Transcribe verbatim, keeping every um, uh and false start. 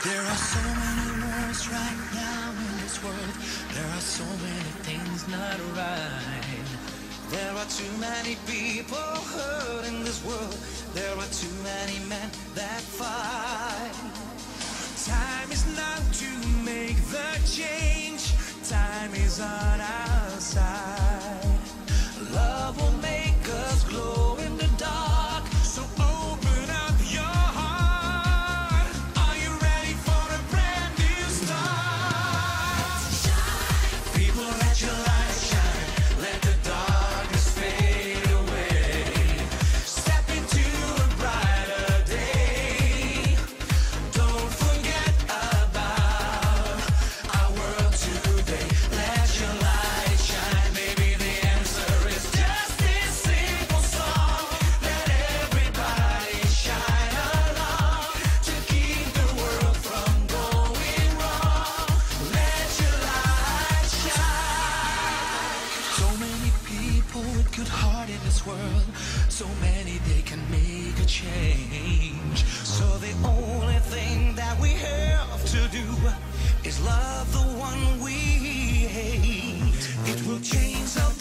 There are so many wars right now in this world. There are so many things not right. There are too many people hurt in this world. There are too many men that fight. Time is not to make the change. Time is on our side. Love will make us glow in the dark. So open up your heart. Are you ready for a brand new start? Shine. People, let your light shine. Let the darkness fade away. Step into a brighter day. Don't forget about our world today. Let your light shine. Maybe the answer is just this simple song. Let everybody shine along to keep the world from going wrong. Let your light shine. So many people with good heart in this world. So many they can make a change. So the only thing that we have to do is love the one we hate. It will change the